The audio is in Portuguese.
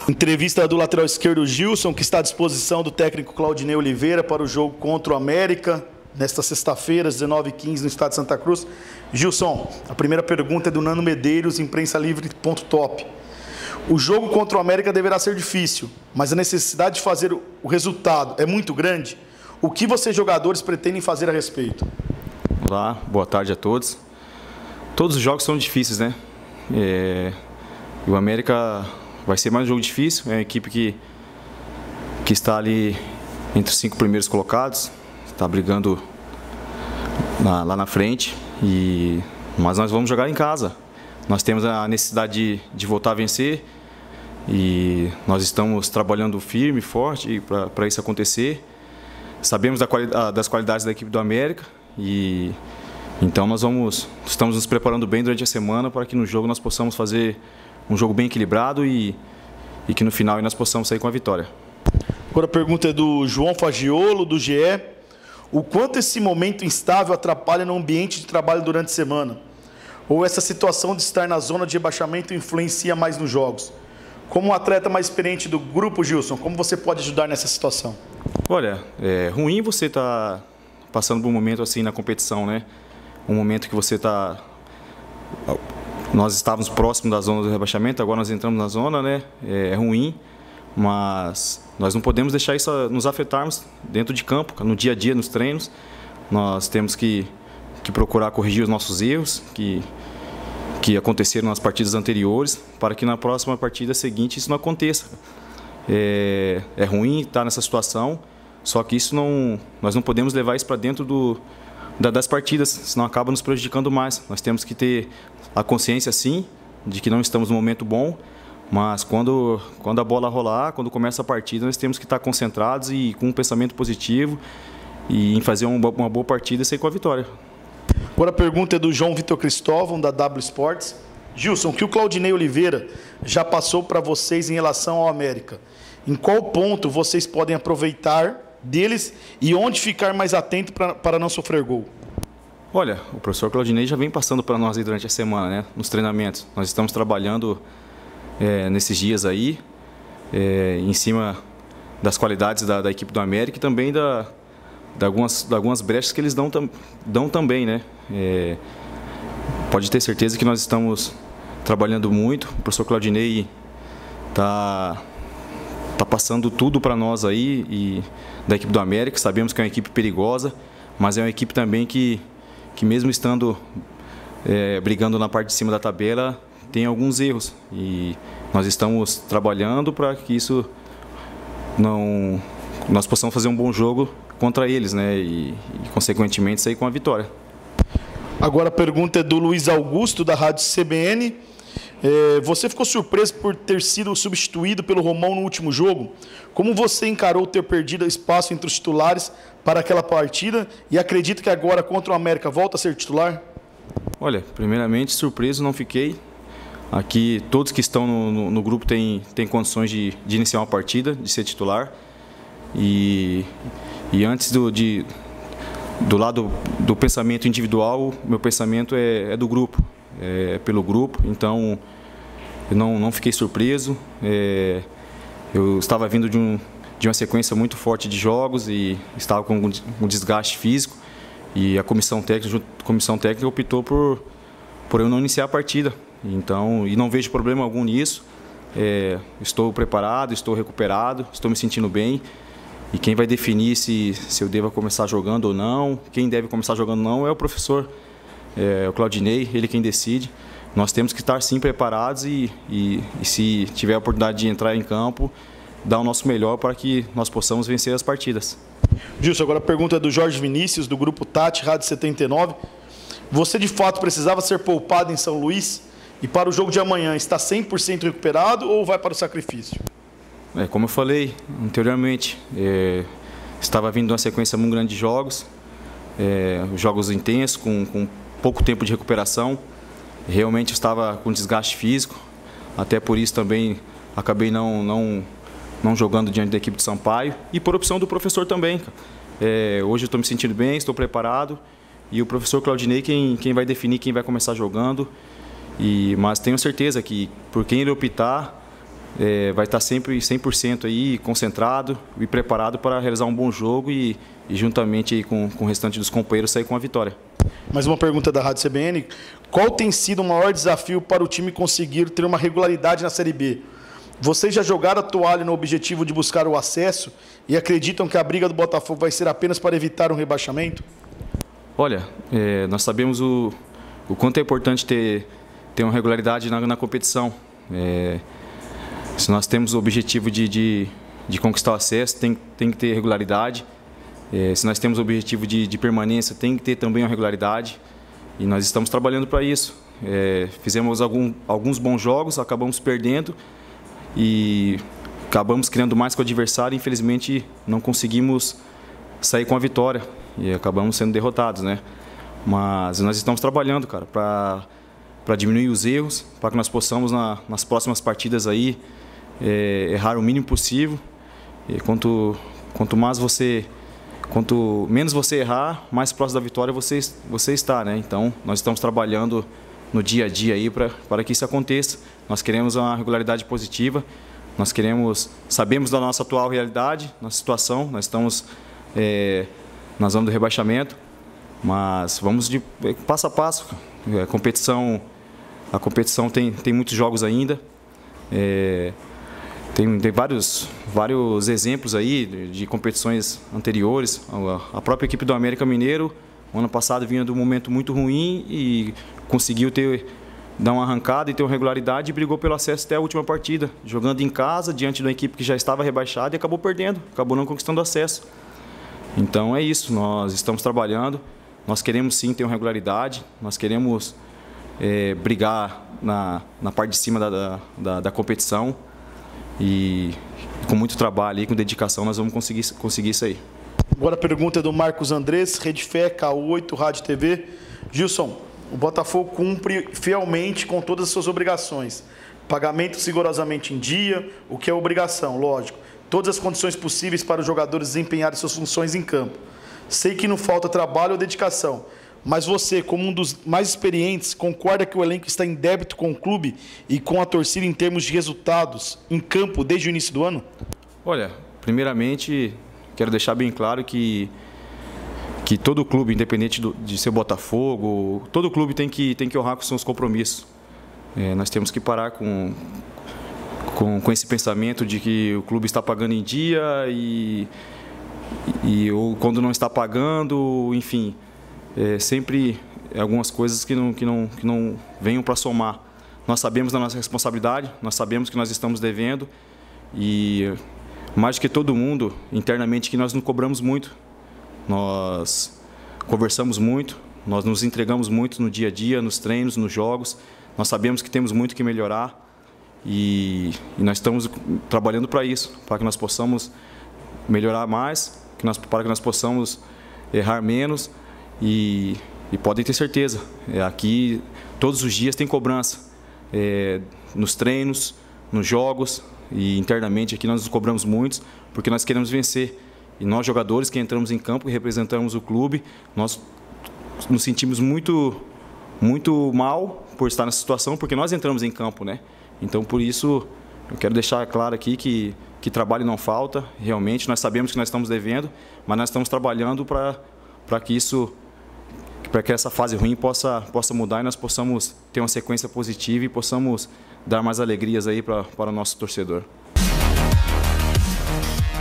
Entrevista do lateral esquerdo Gilson, que está à disposição do técnico Claudinei Oliveira para o jogo contra o América, nesta sexta-feira, às 19h15, no estado de Santa Cruz. Gilson, a primeira pergunta é do Nano Medeiros, imprensalivre.top. O jogo contra o América deverá ser difícil, mas a necessidade de fazer o resultado é muito grande. O que vocês, jogadores, pretendem fazer a respeito? Olá, boa tarde a todos. Todos os jogos são difíceis, né? O América vai ser mais um jogo difícil, é uma equipe que está ali entre os 5 primeiros colocados, está brigando lá na frente, mas nós vamos jogar em casa. Nós temos a necessidade de voltar a vencer e nós estamos trabalhando firme e forte para isso acontecer. Sabemos das qualidades da equipe do América e então estamos nos preparando bem durante a semana para que no jogo nós possamos fazer um jogo bem equilibrado e que no final nós possamos sair com a vitória. Agora a pergunta é do João Fagiolo, do GE. O quanto esse momento instável atrapalha no ambiente de trabalho durante a semana? Ou essa situação de estar na zona de rebaixamento influencia mais nos jogos? Como um atleta mais experiente do grupo, Gilson, como você pode ajudar nessa situação? Olha, é ruim você estar passando por um momento assim na competição, né? Um momento que você está... Nós estávamos próximos da zona do rebaixamento, agora nós entramos na zona, né? É ruim, mas nós não podemos deixar isso nos afetarmos dentro de campo, no dia a dia, nos treinos. Nós temos que procurar corrigir os nossos erros que aconteceram nas partidas anteriores, para que na próxima partida seguinte isso não aconteça. É ruim estar nessa situação, só que nós não podemos levar isso para dentro das partidas, senão acaba nos prejudicando mais. Nós temos que ter a consciência, sim, de que não estamos num momento bom, mas quando a bola rolar, quando começa a partida, nós temos que estar concentrados e com um pensamento positivo e em fazer uma boa partida e sair com a vitória. Agora a pergunta é do João Vitor Cristóvão, da W Sports. Gilson, o que o Claudinei Oliveira já passou para vocês em relação ao América? Em qual ponto vocês podem aproveitar deles e onde ficar mais atento para não sofrer gol? Olha, o professor Claudinei já vem passando para nós aí durante a semana, né? Nos treinamentos. Nós estamos trabalhando nesses dias aí, em cima das qualidades da equipe do América e também de algumas brechas que eles dão também, né? Pode ter certeza que nós estamos trabalhando muito. O professor Claudinei tá passando tudo para nós aí e da equipe do América. Sabemos que é uma equipe perigosa, mas é uma equipe também que mesmo estando brigando na parte de cima da tabela, tem alguns erros. E nós estamos trabalhando para que nós possamos fazer um bom jogo contra eles, né? E consequentemente sair com a vitória. Agora a pergunta é do Luiz Augusto, da Rádio CBN. Você ficou surpreso por ter sido substituído pelo Romão no último jogo? Como você encarou ter perdido espaço entre os titulares para aquela partida e acredita que agora contra o América volta a ser titular? Olha, primeiramente surpreso não fiquei. Aqui todos que estão no grupo têm condições de iniciar uma partida, de ser titular. E antes do lado do pensamento individual, meu pensamento é do grupo, pelo grupo. Então eu não fiquei surpreso. Eu estava vindo de uma sequência muito forte de jogos e estava com um desgaste físico. E a comissão técnica optou por eu não iniciar a partida. Então, e não vejo problema algum nisso. Estou preparado, estou recuperado, estou me sentindo bem. E quem vai definir se eu devo começar jogando ou não, quem deve começar jogando ou não, é o professor, o Claudinei, ele quem decide. Nós temos que estar sim preparados e se tiver a oportunidade de entrar em campo, dar o nosso melhor para que nós possamos vencer as partidas. Gilson, agora a pergunta é do Jorge Vinícius, do Grupo Tati, Rádio 79. Você de fato precisava ser poupado em São Luís? E para o jogo de amanhã, está 100% recuperado ou vai para o sacrifício? Como eu falei anteriormente, estava vindo de uma sequência muito grande de jogos, jogos intensos, com pouco tempo de recuperação. Realmente estava com desgaste físico, até por isso também acabei não jogando diante da equipe de Sampaio e por opção do professor também. Hoje eu estou me sentindo bem, estou preparado e o professor Claudinei quem vai definir quem vai começar jogando. Mas tenho certeza que por quem ele optar, vai estar sempre 100% aí, concentrado e preparado para realizar um bom jogo e juntamente aí com o restante dos companheiros sair com a vitória. Mais uma pergunta da Rádio CBN. Qual tem sido o maior desafio para o time conseguir ter uma regularidade na Série B? Vocês já jogaram a toalha no objetivo de buscar o acesso e acreditam que a briga do Botafogo vai ser apenas para evitar um rebaixamento? Olha, nós sabemos o quanto é importante ter uma regularidade na competição. Se nós temos o objetivo de conquistar o acesso, tem que ter regularidade. Se nós temos o objetivo de permanência, tem que ter também uma regularidade. E nós estamos trabalhando para isso. Fizemos alguns bons jogos, acabamos perdendo e acabamos criando mais com o adversário. Infelizmente, não conseguimos sair com a vitória e acabamos sendo derrotados, né? Mas nós estamos trabalhando, cara, para diminuir os erros, para que nós possamos nas próximas partidas aí errar o mínimo possível. E quanto menos você errar, mais próximo da vitória você está, né? Então, nós estamos trabalhando no dia a dia aí para que isso aconteça. Nós queremos uma regularidade positiva, sabemos da nossa atual realidade, nossa situação, nós estamos na zona do rebaixamento, mas vamos de passo a passo. A competição tem muitos jogos ainda. Tem vários exemplos aí de competições anteriores. A própria equipe do América Mineiro, o ano passado, vinha de um momento muito ruim e conseguiu dar uma arrancada e ter uma regularidade e brigou pelo acesso até a última partida, jogando em casa, diante de uma equipe que já estava rebaixada e acabou perdendo, acabou não conquistando acesso. Então é isso, nós estamos trabalhando, nós queremos sim ter uma regularidade, nós queremos brigar na parte de cima da competição. E com muito trabalho e com dedicação nós vamos conseguir isso aí. Agora a pergunta é do Marcos Andrés, Rede Fé, K8, Rádio TV. Gilson, o Botafogo cumpre fielmente com todas as suas obrigações. Pagamento rigorosamente em dia, o que é obrigação, lógico. Todas as condições possíveis para os jogadores desempenharem suas funções em campo. Sei que não falta trabalho ou dedicação, mas você, como um dos mais experientes, concorda que o elenco está em débito com o clube e com a torcida em termos de resultados em campo desde o início do ano? Olha, primeiramente, quero deixar bem claro que todo clube, independente de ser Botafogo, todo clube tem que honrar com seus compromissos. Nós temos que parar com esse pensamento de que o clube está pagando em dia ou quando não está pagando, enfim... sempre algumas coisas que não venham para somar. Nós sabemos da nossa responsabilidade, nós sabemos que nós estamos devendo e mais do que todo mundo, internamente, que nós nos cobramos muito. Nós conversamos muito, nós nos entregamos muito no dia a dia, nos treinos, nos jogos. Nós sabemos que temos muito que melhorar e nós estamos trabalhando para isso, para que nós possamos melhorar mais, para que nós possamos errar menos. E podem ter certeza, aqui todos os dias tem cobrança, nos treinos, nos jogos e internamente aqui nós nos cobramos muito, porque nós queremos vencer. E nós jogadores que entramos em campo e representamos o clube, nós nos sentimos muito mal por estar nessa situação, porque nós entramos em campo, né? Então por isso eu quero deixar claro aqui que trabalho não falta, realmente nós sabemos que nós estamos devendo, mas nós estamos trabalhando para que essa fase ruim possa mudar e nós possamos ter uma sequência positiva e possamos dar mais alegrias aí para o nosso torcedor.